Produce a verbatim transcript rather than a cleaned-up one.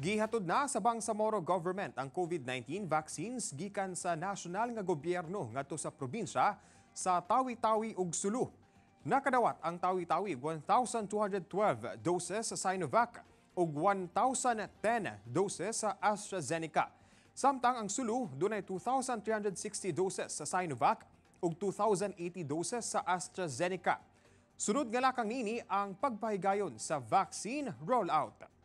Gihatod na sa Bangsamoro government ang COVID nineteen vaccines gikan sa nasyonal nga gobyerno ngadto sa probinsya sa Tawi-tawi ug Sulu. Nakadawat ang Tawi-tawi one thousand two hundred twelve doses sa Sinovac ug one thousand ten doses sa AstraZeneca. Samtang ang Sulu dunay two thousand three hundred sixty doses sa Sinovac ug two thousand eighty doses sa AstraZeneca. Sunod nga lakang nini ang pagpahigayon sa vaccine rollout.